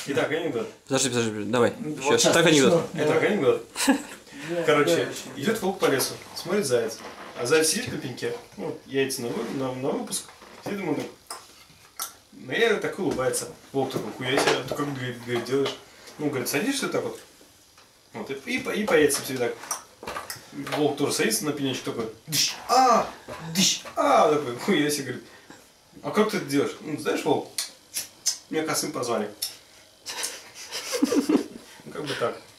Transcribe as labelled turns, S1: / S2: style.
S1: Итак, анекдот.
S2: Подожди, давай.
S3: Вот
S2: Сейчас, так анекдот.
S1: Итак, анекдот. Короче, идет волк по лесу, смотрит заяц. А заяц сидит на пеньке, ну, яйца на выпуск. Сидит ему так. Ну, я так улыбается. Волк такой, хуя себе, ты как, говорит, делаешь? Ну, говорит, садишься так вот. Вот, и по яйцам все так. Волк тоже садится на пенечек такой. Дыщ, такой, хуя себе, говорит. А как ты это делаешь? Ну, знаешь, волк, меня косым позвали. Ну, как бы так.